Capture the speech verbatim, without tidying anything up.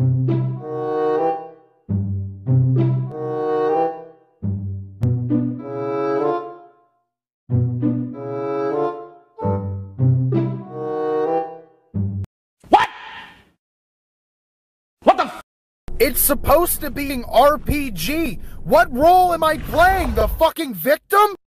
It's supposed to be an R P G. What role am I playing? The fucking victim?